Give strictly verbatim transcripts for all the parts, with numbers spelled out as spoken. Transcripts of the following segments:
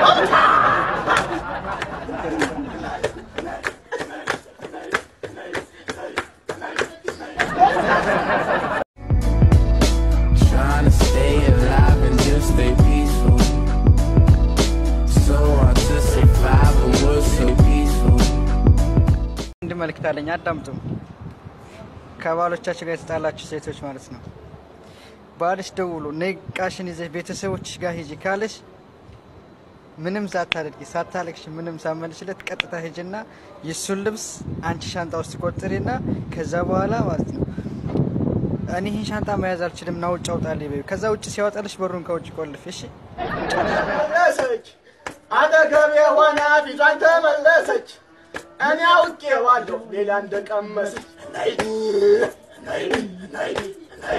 መልክታለኝ አዳምጡ ከባሎቻችሁ ጋር ተጣላችሁ ሴቶች ማለት ነው ባልሽ ደውሎ ነቃሽን ይዘህ ቤተሰቦችሽ ጋር ሂጂ ካለሽ ምንም ሳታደርጊ ሳታለክሽ ምንም ሳመልሽለት ቀጥታ ሂጂና የሱን ልብስ አንቺ ሻንጣ ውስጥ ቆጥሪና ከዛ በኋላ ማለት ነው እኔ ይሄን ሻንጣ መያዝ አልችልም ነው ውጭ አውጣልኝ በይ ከዛ ውጭ ሲያወጣልሽ በሩን ከውጭ ቆልፍ እሺ ተመለሰች አደገቤ ሆና ፊቷን ተመለሰች እኔ አውቄዋለሁ ሌላ እንደቀመሰች ናይ ናይ ናይ ናይ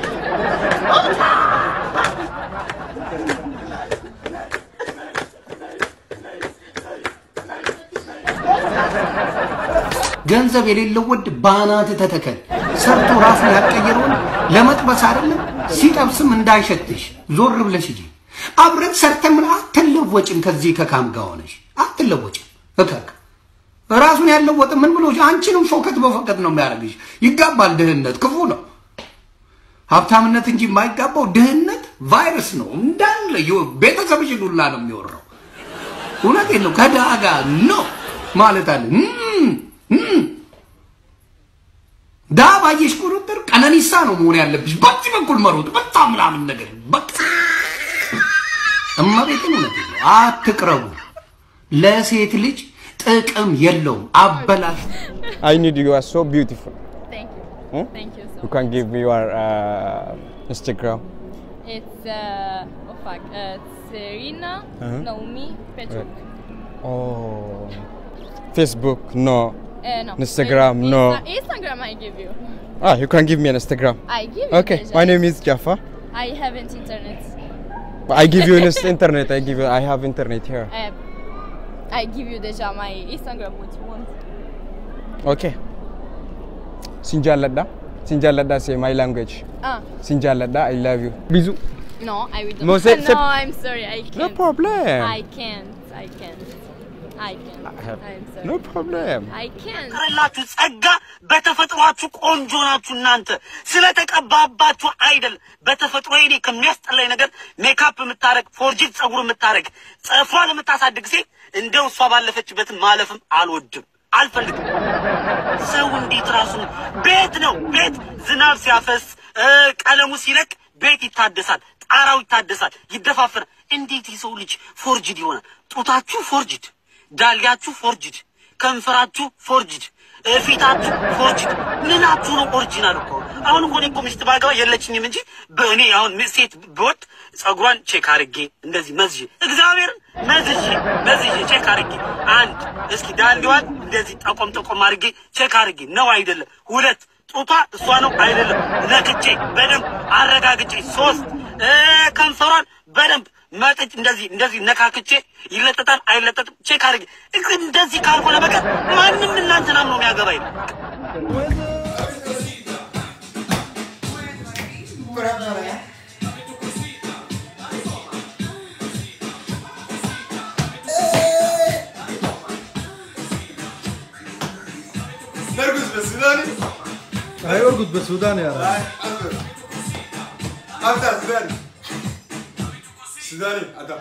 ገንዘብ የሌለው ወድ ባናት ተተከል ሰርቶ ራሱን ያቀየረውን ለመጥበስ አይደለም ሲጠብስም እንዳይሸትሽ ዞር ብለሽ እጂ አብረን ሰርተን ምን አትለወጭም ከዚህ ከካም ጋር ሆነሽ አትለወጭም እከክ ራሱን ያለወጥ ምን ብሎ አንቺንም ፎከት በፎከት ነው የሚያረግሽ ይጋባል ድህነት ክፉ ነው ሀብታምነት እንጂ የማይጋባው ድህነት ቫይረስ ነው እንዳለ ቤተሰብሽ ሁላ ነው የሚወራው እውነቴን ነው ከዳጋ ነው ማለት አለ ዳባዬሽ ቁርጥር ቀነኒሳ ነው መሆን ያለብሽ በዚህ በኩል መሮጥ በጣም ምናምን ነገር በቃ እማቤት ነው አትቅረቡ ለሴት ልጅ ጥቅም የለውም አበላሽ I need you are so beautiful. Thank you. Hmm? Thank you so You can much. give me your uh, Instagram. It's uh oh fuck, uh, Serena Uh-huh. Naomi Petruk. Oh. Facebook no. Uh, no. Instagram, Insta- no. Instagram I give you. Ah, you can give me an Instagram. I give you. Okay, Deja. my name is Jaffa. I haven't internet. I give you an internet. I give you. I have internet here. I, I give you deja my Instagram what you want. Okay. Sinjalada. Sinjalada say my language. Ah. Sinjalada, I love you. Bisou. No, I will No, not. say- No, say- I'm sorry. I can't. No problem. I can't. I can't. I can't. I have- I'm sorry. No problem. I can't. ቀረላችሁ ጸጋ በተፈጥሯችሁ ቆንጆ ናችሁ እናንተ ስለተቀባባችሁ አይደል በተፈጥሮ ይኔ ከሚያስጠላኝ ነገር ሜካፕ የምታረግ ፎርጂት ጸጉር የምታረግ ጸፍሯን የምታሳድግ ሴት እንደው እሷ ባለፈችበት ማለፍም አልወድም አልፈልግም ሰው እንዴት ራሱን ቤት ነው ቤት ዝናብ ሲያፈስ ቀለሙ ሲለቅ ቤት ይታደሳል ጣራው ይታደሳል ይደፋፈራል እንዴት የሰው ልጅ ፎርጂድ ይሆናል ጡታችሁ ፎርጂድ ዳልያችሁ ፎርጂድ ከንፈራችሁ ፎርጂድ ፊታችሁ ፎርጂድ ምናችሁ ነው ኦሪጂናል እኮ አሁን እኮ እኔ እኮ ሚስት ባገባ የለችኝም እንጂ በእኔ አሁን ሴት ብወድ ጸጉሯን ቼክ አድርጌ እንደዚህ መዝዤ እግዚአብሔርን መዝዤ መዝዤ ቼክ አድርጌ አንድ እስኪ ዳልዋን እንደዚህ ጠቆም ጠቆም አድርጌ ቼክ አድርጌ ነው አይደለም ሁለት ጡቷ እሷ ነው አይደለም ነክቼ በደንብ አረጋግጬ ሶስት ከንፈሯን በደንብ ማጥጭ እንደዚህ እንደዚህ ነካክቼ ይለጠጣል አይለጠጥም ቼክ አድርጌ እንደዚህ ካልሆነ በቃ ማንንም እናንተናም ነው የሚያገባኝ نرقص بالسوداني አይ ወርጉት በሱዳን ያ ابدا سوداني سوداني ابدا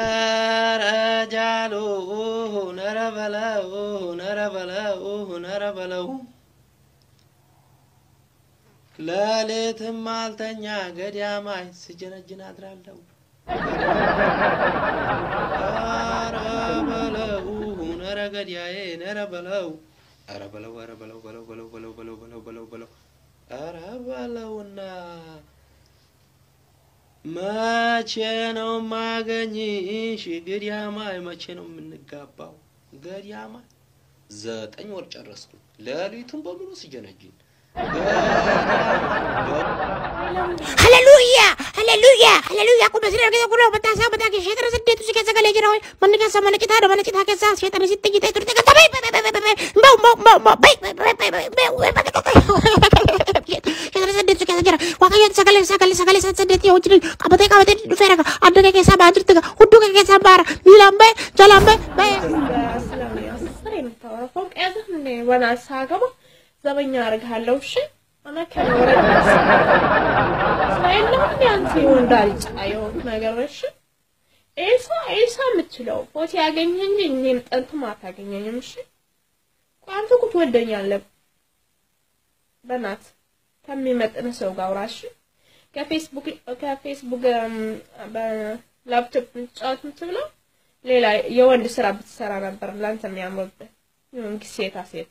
ረጃሎ ነረበላው ነረበላው ነረበላው ለሌትም አልተኛ ገዳማይ ስጀነጅን አድራለሁ ነረበላው ነረገዳዬ ነረበላው አረበላው አረበላው በለው በለው በለው በለው በለው በለው በለው አረበላውና መቼ ነው ማገኝሽ ገዳማይ መቼ ነው የምንጋባው ገዳማይ ዘጠኝ ወር ጨረስኩ ለሊቱን በሙሉ ስጀነጅን ሃሌሉያ ሃሌሉያ ሃሌሉያ ቁም በስለ ገደ ኩሎ በታሳ በታከ ሸተረ ሰደቱ ሲከሰገለ ጀራው ማንካ ሰመነጭታ ደ ማንጭታ ከሳ ሸተረ ሲጥይ ታይ ቱርተ ከበይ በው በው በው በይ ሸተረ saddeetu keessa jira. Waaqayyoon sagalee sagalee sagalee saddeetii wajjin qabatee qabatee dhufeera. Adda keessa baajirti hudduu keessa baara. Miilaan ba'e jalaan ba'e ba'e. ፎቅ ያዘህ እንዴ ወናሳ ገባ ዘበኛ አርጋለሁ እሺ አና ከወረ ስለሌለው ያንተ ወንዳል ጫየው ነገር እሺ ኤሳ ኤሳ የምትለው ፎቶ ያገኘኝ እንጂ እኔን ጠንትም አታገኘኝም እሺ ቋንቱ ቁት ወደኛለህ በናት ከሚመጥን ሰው ጋር አውራሽ ከፌስቡክ ከፌስቡክ በላፕቶፕ ጫት ምትብለው ሌላ የወንድ ስራ ብትሰራ ነበር ላንተ የሚያምርብህ ይሁን ጊዜታ ሴት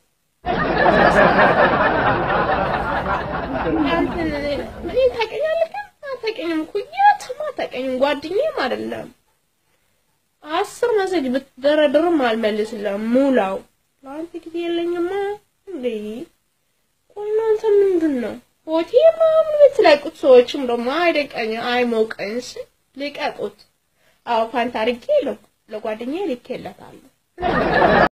አንተ ምን ታቀኛለህ ታቀኝም ኩያ ተማ ታቀኝም ጓደኛዬም አይደለም አስር መሰጅ ብትደረድርም አልመልስልህም ሙላው ላንተ ጊዜ የለኝማ እንዴ ቆይ አንተ ምንድነው ሆቴ ማምን ብትለቁት ሰዎችም ደግሞ አይደቀኝ አይሞቀኝስ ልቀቁት አው ፋንታሪኬ ለጓደኛዬ ልኬለታለሁ